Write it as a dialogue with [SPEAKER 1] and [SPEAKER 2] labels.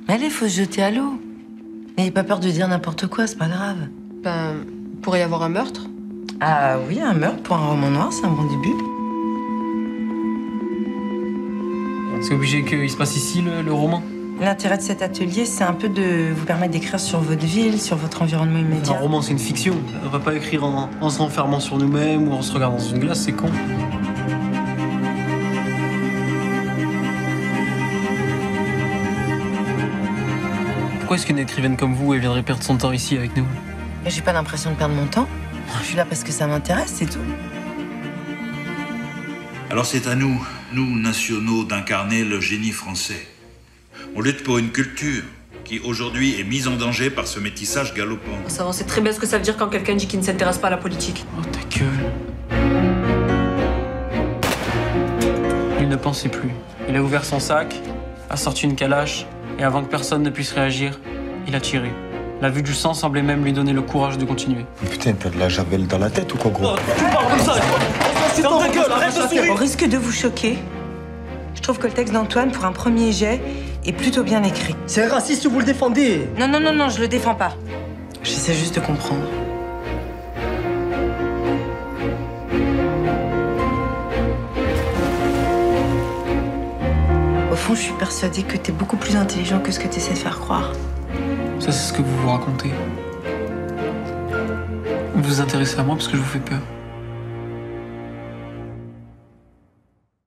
[SPEAKER 1] Mais allez, faut se jeter à l'eau. N'ayez pas peur de dire n'importe quoi, c'est pas grave.
[SPEAKER 2] Ben, pourrait y avoir un meurtre?
[SPEAKER 1] Ah oui, un meurtre pour un roman noir, c'est un bon début.
[SPEAKER 3] C'est obligé qu'il se passe ici, le roman?
[SPEAKER 1] L'intérêt de cet atelier, c'est un peu de vous permettre d'écrire sur votre ville, sur votre environnement immédiat.
[SPEAKER 3] Un roman, c'est une fiction. On va pas écrire en se renfermant sur nous-mêmes ou en se regardant dans une glace, c'est con. Pourquoi est-ce qu'une écrivaine comme vous, elle viendrait perdre son temps ici avec nous?
[SPEAKER 1] Mais j'ai pas l'impression de perdre mon temps. Je suis là parce que ça m'intéresse, c'est tout.
[SPEAKER 4] Alors c'est à nous, nous nationaux, d'incarner le génie français. On lutte pour une culture qui aujourd'hui est mise en danger par ce métissage galopant.
[SPEAKER 5] Ça, on sait très bien ce que ça veut dire quand quelqu'un dit qu'il ne s'intéresse pas à la politique.
[SPEAKER 3] Oh ta gueule. Il ne pensait plus. Il a ouvert son sac, a sorti une calache, et avant que personne ne puisse réagir, il a tiré. La vue du sang semblait même lui donner le courage de continuer.
[SPEAKER 6] Putain, t'as de la javel dans la tête ou quoi, gros?
[SPEAKER 3] Tu parles comme ça! Ferme ta gueule, arrête de sourire!
[SPEAKER 1] Au risque de vous choquer, je trouve que le texte d'Antoine, pour un premier jet, est plutôt bien écrit.
[SPEAKER 7] C'est raciste, vous le défendez.
[SPEAKER 1] Non, non, non, non, je le défends pas. J'essaie juste de comprendre. Au fond, je suis persuadée que t'es beaucoup plus intelligent que ce que t'essaies de faire croire.
[SPEAKER 3] Ça, c'est ce que vous vous racontez. Vous vous intéressez à moi parce que je vous fais peur.